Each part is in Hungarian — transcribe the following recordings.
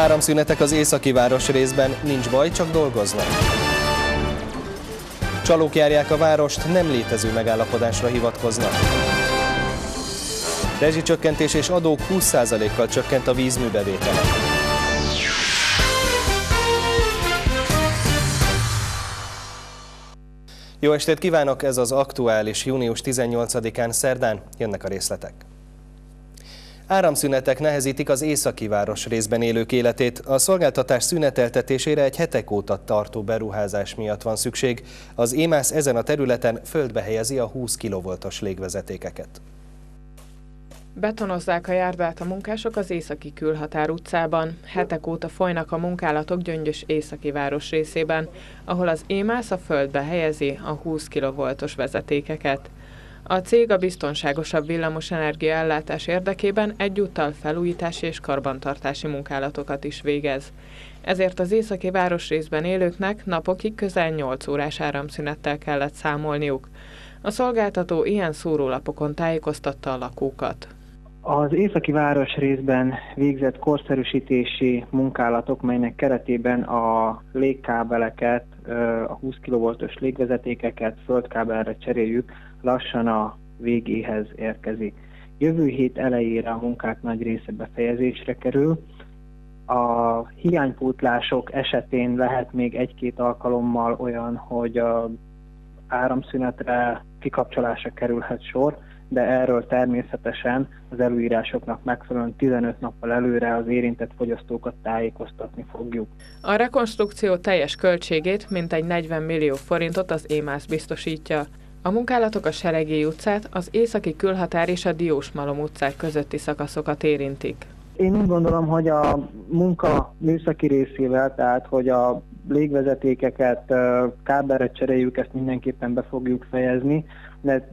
Áramszünetek az északi városrészben, nincs baj, csak dolgoznak. Csalók járják a várost, nem létező megállapodásra hivatkoznak. Rezsicsökkentés és adók 20%-kal csökkent a vízműbevétele. Jó estét kívánok, ez az aktuális június 18-án szerdán, jönnek a részletek. Áramszünetek nehezítik az északi városrészben élők életét. A szolgáltatás szüneteltetésére egy hetek óta tartó beruházás miatt van szükség. Az EMASZ ezen a területen földbe helyezi a 20 kV-os légvezetékeket. Betonozzák a járdát a munkások az északi Külhatár utcában. Hetek óta folynak a munkálatok Gyöngyös északi városrészében, ahol az EMASZ a földbe helyezi a 20 kV-os vezetékeket. A cég a biztonságosabb villamosenergia ellátás érdekében egyúttal felújítási és karbantartási munkálatokat is végez. Ezért az északi városrészben élőknek napokig közel 8 órás áramszünettel kellett számolniuk. A szolgáltató ilyen szórólapokon tájékoztatta a lakókat. Az északi városrészben végzett korszerűsítési munkálatok, melynek keretében a légkábeleket, a 20 kV-os légvezetékeket földkábelre cseréljük, lassan a végéhez érkezik. Jövő hét elejére a munkák nagy része befejezésre kerül. A hiánypótlások esetén lehet még egy-két alkalommal olyan, hogy a áramszünetre, kikapcsolásra kerülhet sor, de erről természetesen az előírásoknak megfelelően 15 nappal előre az érintett fogyasztókat tájékoztatni fogjuk. A rekonstrukció teljes költségét, mintegy 40 millió forintot az EMASZ biztosítja. A munkálatok a Seregély utcát, az északi Külhatár és a Diósmalom utcák közötti szakaszokat érintik. Én úgy gondolom, hogy a munka műszaki részével, tehát hogy a légvezetékeket kábelre cseréljük, ezt mindenképpen be fogjuk fejezni, de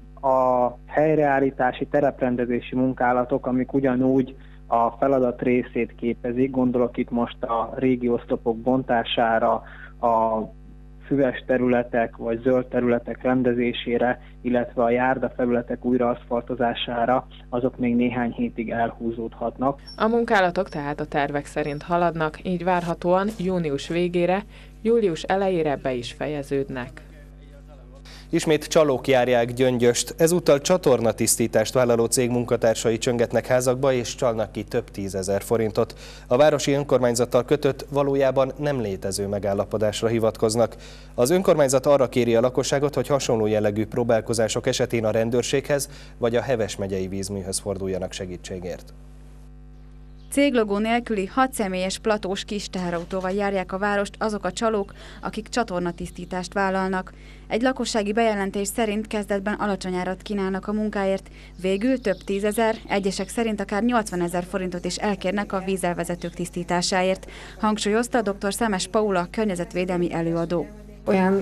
a helyreállítási, tereprendezési munkálatok, amik ugyanúgy a feladat részét képezik, gondolok itt most a régi oszlopok bontására, a füves területek vagy zöld területek rendezésére, illetve a járdafelületek újraaszfaltozására, azok még néhány hétig elhúzódhatnak. A munkálatok tehát a tervek szerint haladnak, így várhatóan június végére, július elejére be is fejeződnek. Ismét csalók járják Gyöngyöst, ezúttal csatornatisztítást vállaló cég munkatársai csöngetnek házakba és csalnak ki több 10 000 forintot. A városi önkormányzattal kötött, valójában nem létező megállapodásra hivatkoznak. Az önkormányzat arra kéri a lakosságot, hogy hasonló jellegű próbálkozások esetén a rendőrséghez vagy a Heves megyei vízműhöz forduljanak segítségért. Céglogó nélküli 6 személyes platós kis teherautóval járják a várost azok a csalók, akik csatornatisztítást vállalnak. Egy lakossági bejelentés szerint kezdetben alacsony árat kínálnak a munkáért, végül több 10 000, egyesek szerint akár 80 000 forintot is elkérnek a vízelvezetők tisztításáért, hangsúlyozta dr. Szemes Paula, környezetvédelmi előadó. Olyan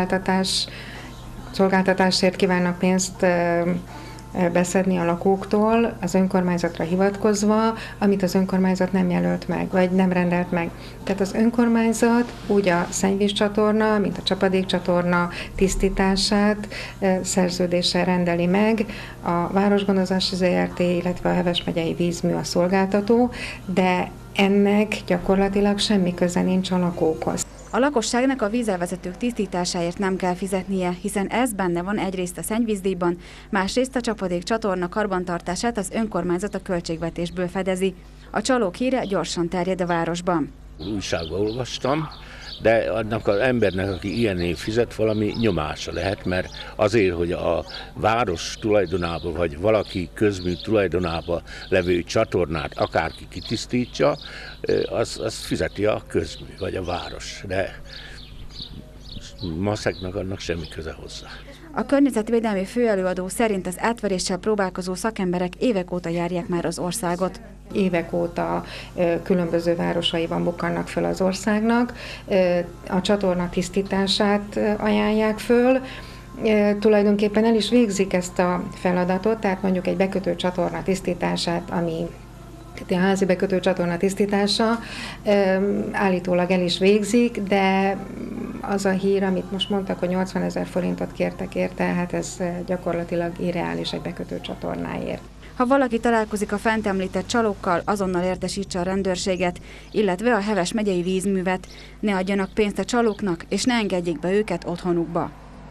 szolgáltatásért kívánnak pénzt beszedni a lakóktól, az önkormányzatra hivatkozva, amit az önkormányzat nem jelölt meg, vagy nem rendelt meg. Tehát az önkormányzat úgy a szennyvízcsatorna, mint a csapadékcsatorna tisztítását szerződéssel rendeli meg, a Városgondozási ZRT, illetve a Heves megyei vízmű a szolgáltató, de ennek gyakorlatilag semmi köze nincs a lakókhoz. A lakosságnak a vízelvezetők tisztításáért nem kell fizetnie, hiszen ez benne van egyrészt a szennyvízdíjban, másrészt a csapadék csatorna karbantartását az önkormányzat a költségvetésből fedezi. A csalók híre gyorsan terjed a városban. Újságban olvastam, de annak az embernek, aki ilyenért fizet, valami nyomása lehet, mert azért, hogy a város tulajdonába, vagy valaki közmű tulajdonába levő csatornát akárki kitisztítsa, az fizeti a közmű, vagy a város, de maszeknak annak semmi köze hozzá. A környezetvédelmi főelőadó szerint az átveréssel próbálkozó szakemberek évek óta járják már az országot. Évek óta különböző városaiban bukkannak föl az országnak, a csatorna tisztítását ajánlják föl, tulajdonképpen el is végzik ezt a feladatot, tehát mondjuk egy bekötő csatorna tisztítását, ami a házi bekötő csatorna tisztítása állítólag el is végzik, de az a hír, amit most mondtak, hogy 80 000 forintot kértek érte, hát ez gyakorlatilag irreális egy bekötő csatornáért. Ha valaki találkozik a fent említett csalókkal, azonnal értesítse a rendőrséget, illetve a Heves megyei vízművet. Ne adjanak pénzt a csalóknak, és ne engedjék be őket otthonukba.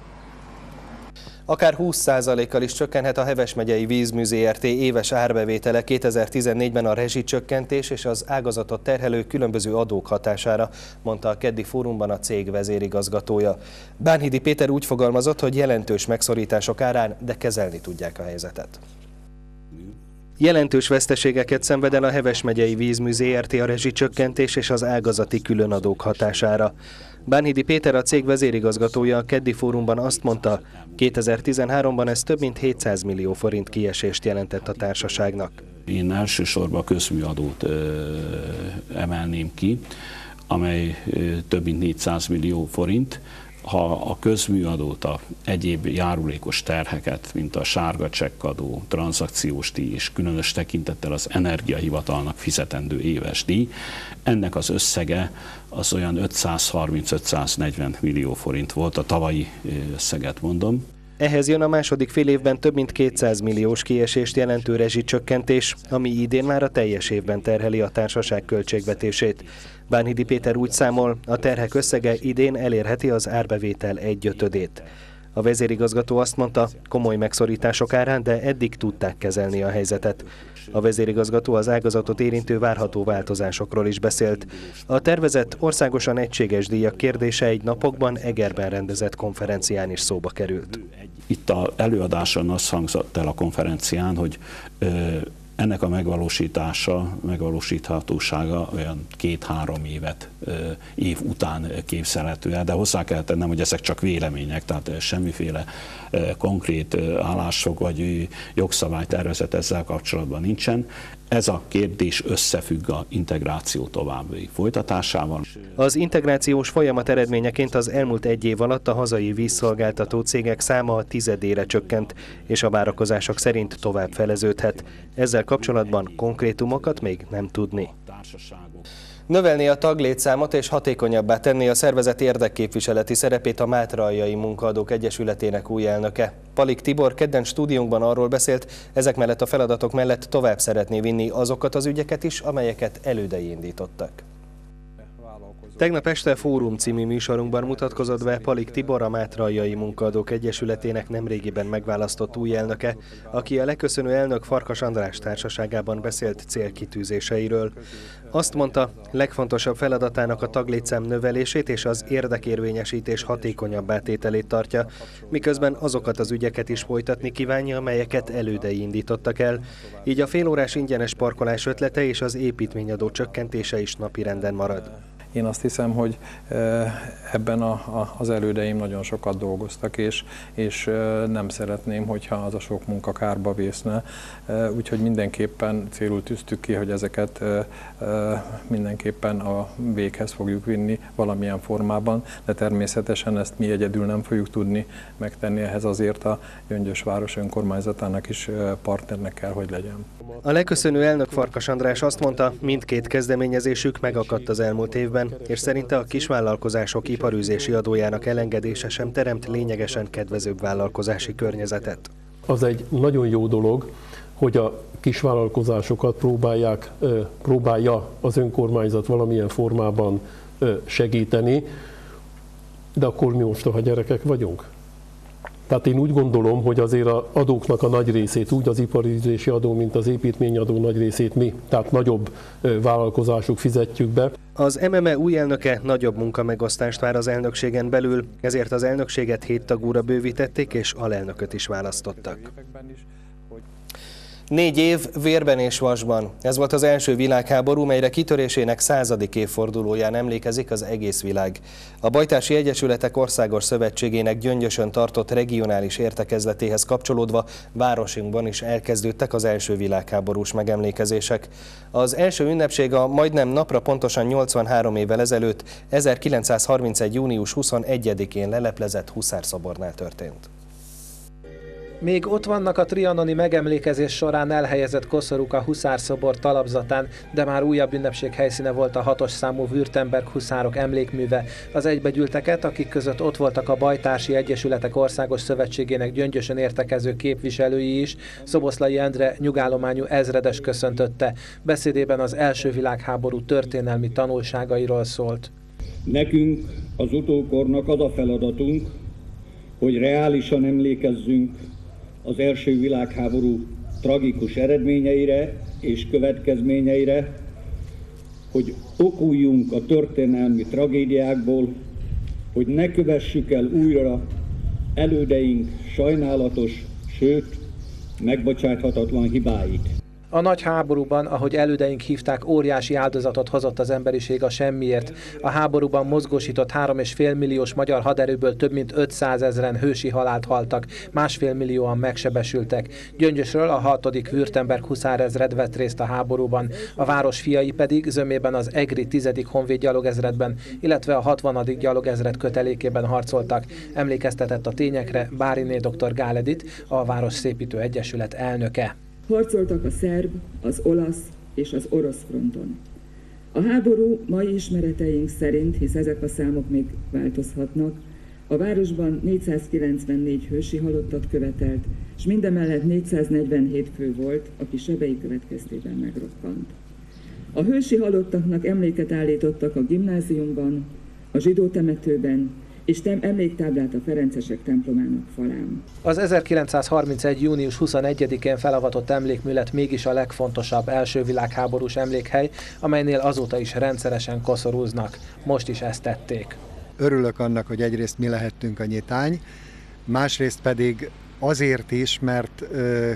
Akár 20%-kal is csökkenhet a Heves megyei vízmű Zrt. Éves árbevétele 2014-ben a rezsicsökkentés és az ágazatot terhelő különböző adók hatására, mondta a keddi fórumban a cég vezérigazgatója. Bánhidi Péter úgy fogalmazott, hogy jelentős megszorítások árán, de kezelni tudják a helyzetet. Jelentős veszteségeket szenved el a Heves megyei vízmű Zrt. A rezsicsökkentés és az ágazati különadók hatására. Bánhidi Péter, a cég vezérigazgatója a keddi fórumban azt mondta, 2013-ban ez több mint 700 millió forint kiesést jelentett a társaságnak. Én elsősorban a közműadót emelném ki, amely több mint 400 millió forint. Ha a közműadót, a egyéb járulékos terheket, mint a sárga csekkadó, tranzakciós díj és különös tekintettel az energiahivatalnak fizetendő éves díj, ennek az összege az olyan 530-540 millió forint volt, a tavalyi összeget mondom. Ehhez jön a második fél évben több mint 200 milliós kiesést jelentő rezsicsökkentés, ami idén már a teljes évben terheli a társaság költségvetését. Bánhidi Péter úgy számol, a terhek összege idén elérheti az árbevétel 1/5-ét. A vezérigazgató azt mondta, komoly megszorítások árán, de eddig tudták kezelni a helyzetet. A vezérigazgató az ágazatot érintő várható változásokról is beszélt. A tervezett országosan egységes díjak kérdése egy napokban Egerben rendezett konferencián is szóba került. Itt az előadáson azt hangzott el a konferencián, hogy ennek a megvalósíthatósága olyan 2-3 év után képzelhető el, de hozzá kell tennem, hogy ezek csak vélemények, tehát semmiféle konkrét állásfog vagy jogszabálytervezet ezzel kapcsolatban nincsen. Ez a kérdés összefügg az integráció további folytatásával. Az integrációs folyamat eredményeként az elmúlt 1 év alatt a hazai vízszolgáltató cégek száma a 10-ére csökkent, és a várakozások szerint tovább feleződhet. Ezzel kapcsolatban konkrétumokat még nem tudni. Növelni a taglétszámot és hatékonyabbá tenni a szervezet érdekképviseleti szerepét a Mátraaljai Munkaadók Egyesületének új elnöke. Palik Tibor kedden stúdiónkban arról beszélt, ezek mellett a feladatok mellett tovább szeretné vinni azokat az ügyeket is, amelyeket elődei indítottak. Tegnap este Fórum című műsorunkban mutatkozott be Palik Tibor, a Mátraaljai Munkaadók Egyesületének nemrégiben megválasztott új elnöke, aki a leköszönő elnök Farkas András társaságában beszélt célkitűzéseiről. Azt mondta, legfontosabb feladatának a taglétszám növelését és az érdekérvényesítés hatékonyabbá tételét tartja, miközben azokat az ügyeket is folytatni kívánja, amelyeket elődei indítottak el. Így a félórás ingyenes parkolás ötlete és az építményadó csökkentése is napirenden marad. Én azt hiszem, hogy ebben az elődeim nagyon sokat dolgoztak, és nem szeretném, hogyha az a sok munka kárba vészne. Úgyhogy mindenképpen célul tűztük ki, hogy ezeket mindenképpen a véghez fogjuk vinni valamilyen formában, de természetesen ezt mi egyedül nem fogjuk tudni megtenni, ehhez azért a Gyöngyös város önkormányzatának is partnernek kell, hogy legyen. A leköszönő elnök Farkas András azt mondta, mindkét kezdeményezésük megakadt az elmúlt évben, és szerinte a kisvállalkozások iparűzési adójának elengedése sem teremt lényegesen kedvezőbb vállalkozási környezetet. Az egy nagyon jó dolog, hogy a kisvállalkozásokat próbálja az önkormányzat valamilyen formában segíteni, de akkor mi mostoha gyerekek vagyunk. Tehát én úgy gondolom, hogy azért az adóknak a nagy részét, úgy az iparűzési adó, mint az építményadó nagy részét mi, tehát nagyobb vállalkozások fizetjük be. Az MME új elnöke nagyobb munkamegosztást vár az elnökségen belül, ezért az elnökséget 7 tagúra bővítették és alelnököt is választottak. 4 év vérben és vasban. Ez volt az első világháború, melyre kitörésének 100. évfordulóján emlékezik az egész világ. A Bajtási Egyesületek Országos Szövetségének Gyöngyösön tartott regionális értekezletéhez kapcsolódva városinkban is elkezdődtek az első világháborús megemlékezések. Az első ünnepség a majdnem napra pontosan 83 évvel ezelőtt, 1931. június 21-én leleplezett Huszár szobornál történt. Még ott vannak a trianoni megemlékezés során elhelyezett koszorúk a huszárszobor talapzatán, de már újabb ünnepség helyszíne volt a 6-os számú Württemberg huszárok emlékműve. Az egybegyűlteket, akik között ott voltak a Bajtársi Egyesületek Országos Szövetségének Gyöngyösön értekező képviselői is, Szoboszlai Endre nyugállományú ezredes köszöntötte. Beszédében az első világháború történelmi tanulságairól szólt. Nekünk, az utókornak az a feladatunk, hogy reálisan emlékezzünk az első világháború tragikus eredményeire és következményeire, hogy okuljunk a történelmi tragédiákból, hogy ne kövessük el újra elődeink sajnálatos, sőt, megbocsáthatatlan hibáit. A nagy háborúban, ahogy elődeink hívták, óriási áldozatot hozott az emberiség a semmiért. A háborúban mozgósított 3,5 milliós magyar haderőből több mint 500 000 hősi halált haltak, 1,5 millióan megsebesültek. Gyöngyösről a 6. Württemberg huszárezred vett részt a háborúban, a város fiai pedig zömében az egri 10. honvéd gyalogezredben, illetve a 60. gyalogezred kötelékében harcoltak. Emlékeztetett a tényekre Báriné dr. Gál Edith, a Városszépítő Egyesület elnöke. Harcoltak a szerb, az olasz és az orosz fronton. A háború mai ismereteink szerint, hisz ezek a számok még változhatnak, a városban 494 hősi halottat követelt, és mindemellett 447 fő volt, aki sebei következtében megrokkant. A hősi halottaknak emléket állítottak a gimnáziumban, a zsidó temetőben, és emléktáblát a ferencesek templomának falán. Az 1931. június 21-én felavatott emlékmű lett mégis a legfontosabb első világháborús emlékhely, amelynél azóta is rendszeresen koszorúznak. Most is ezt tették. Örülök annak, hogy egyrészt mi lehettünk a nyitány, másrészt pedig azért is, mert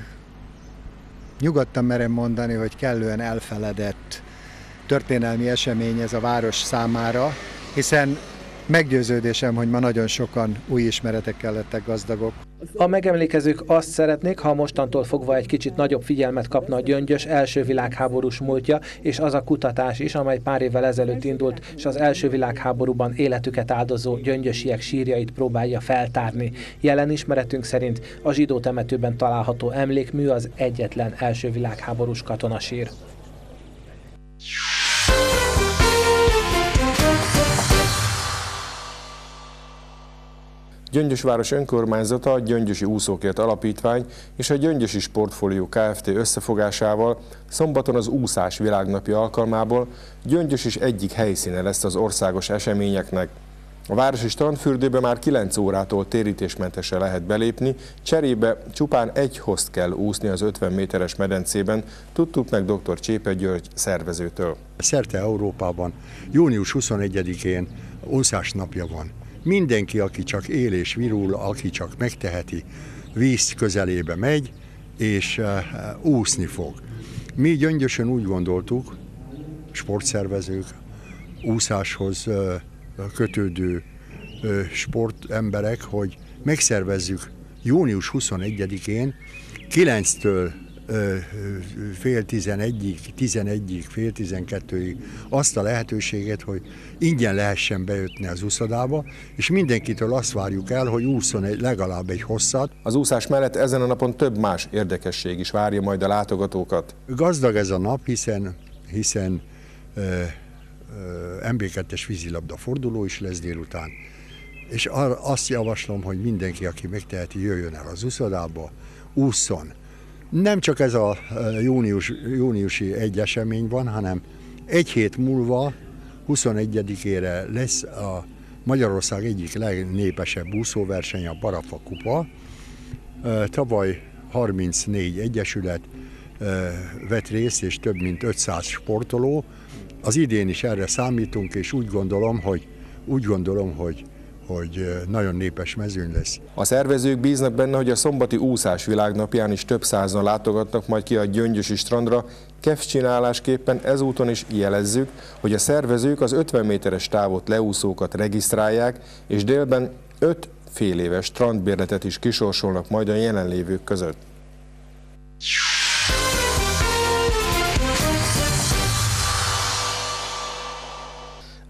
nyugodtan merem mondani, hogy kellően elfeledett történelmi esemény ez a város számára, hiszen meggyőződésem, hogy ma nagyon sokan új ismeretekkel lettek gazdagok. A megemlékezők azt szeretnék, ha mostantól fogva egy kicsit nagyobb figyelmet kapna a Gyöngyös első világháborús múltja, és az a kutatás is, amely pár évvel ezelőtt indult, és az első világháborúban életüket áldozó gyöngyösiek sírjait próbálja feltárni. Jelen ismeretünk szerint a zsidó temetőben található emlékmű az egyetlen első világháborús katonasír. Gyöngyös város önkormányzata, a Gyöngyösi Úszókért Alapítvány és a Gyöngyösi Sportfólió Kft. Összefogásával szombaton az úszás világnapja alkalmából Gyöngyös is egyik helyszíne lesz az országos eseményeknek. A városi strandfürdőbe már 9 órától térítésmentesen lehet belépni, cserébe csupán egy hozt kell úszni az 50 méteres medencében, tudtuk meg dr. Csépe György szervezőtől. Szerte Európában június 21-én úszás napja van. Mindenki, aki csak él és virul, aki csak megteheti, víz közelébe megy, és úszni fog. Mi Gyöngyösön úgy gondoltuk, sportszervezők, úszáshoz kötődő sportemberek, hogy megszervezzük június 21-én 9-től fél 11-ig, fél 12-ig azt a lehetőséget, hogy ingyen lehessen bejutni az úszodába, és mindenkitől azt várjuk el, hogy ússzon legalább egy hosszat. Az úszás mellett ezen a napon több más érdekesség is várja majd a látogatókat. Gazdag ez a nap, hiszen MB2-es vízilabda forduló is lesz délután, és azt javaslom, hogy mindenki, aki megteheti, jöjjön el az úszodába, ússzon. Nem csak ez a júniusi egy esemény van, hanem egy hét múlva, 21-ére lesz a Magyarország egyik legnépesebb úszóverseny, a Barafa Kupa. Tavaly 34 egyesület vett részt, és több mint 500 sportoló. Az idén is erre számítunk, és úgy gondolom, hogy nagyon népes mezőny lesz. A szervezők bíznak benne, hogy a szombati úszás világnapján is több százan látogatnak majd ki a gyöngyösi strandra. Kedvcsinálásképpen ezúton is jelezzük, hogy a szervezők az 50 méteres távot leúszókat regisztrálják, és délben 5 féléves strandbérletet is kisorsolnak majd a jelenlévők között.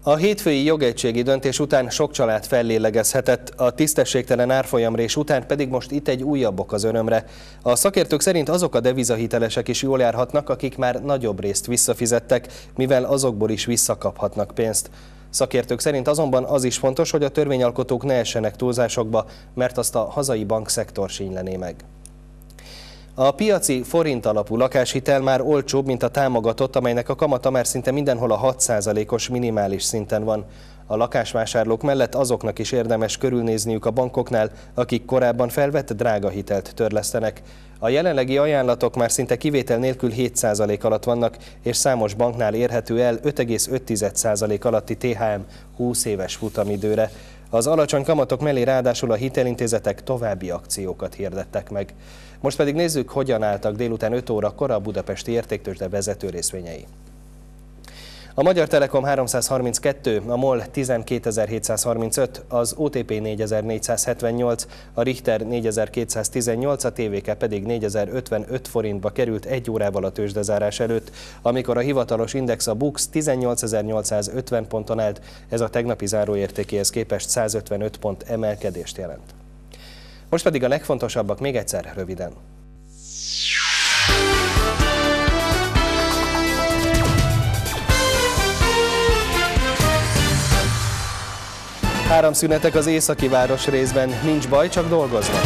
A hétfői jogegységi döntés után sok család fellélegezhetett, a tisztességtelen árfolyamrés után pedig most itt egy újabb ok az örömre. A szakértők szerint azok a devizahitelesek is jól járhatnak, akik már nagyobb részt visszafizettek, mivel azokból is visszakaphatnak pénzt. Szakértők szerint azonban az is fontos, hogy a törvényalkotók ne essenek túlzásokba, mert azt a hazai bankszektor sínylené meg. A piaci forint alapú lakáshitel már olcsóbb, mint a támogatott, amelynek a kamata már szinte mindenhol a 6%-os minimális szinten van. A lakásvásárlók mellett azoknak is érdemes körülnézniük a bankoknál, akik korábban felvett drága hitelt törlesztenek. A jelenlegi ajánlatok már szinte kivétel nélkül 7% alatt vannak, és számos banknál érhető el 5,5% alatti THM 20 éves futamidőre. Az alacsony kamatok mellé ráadásul a hitelintézetek további akciókat hirdettek meg. Most pedig nézzük, hogyan álltak délután 5 órakor a budapesti értéktőzsde vezető részvényei. A Magyar Telekom 332, a MOL 12.735, az OTP 4.478, a Richter 4.218, a TVK pedig 4.055 forintba került 1 órával a tőzsdezárás előtt, amikor a hivatalos index a BUX 18.850 ponton állt, ez a tegnapi záróértékéhez képest 155 pont emelkedést jelent. Most pedig a legfontosabbak még egyszer röviden. Áramszünetek az északi város részben, nincs baj, csak dolgoznak.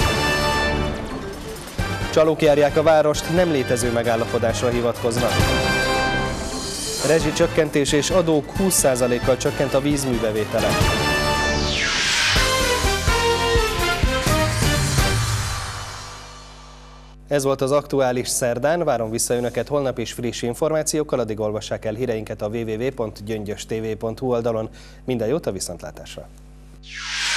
Csalók járják a várost, nem létező megállapodásra hivatkoznak. Rezsicsökkentés és adók 20%-kal csökkent a vízműbevétele. Ez volt az aktuális szerdán, várom vissza önöket holnap is friss információkkal, addig olvassák el híreinket a www.gyöngyöstv.hu oldalon. Minden jót, a viszontlátásra!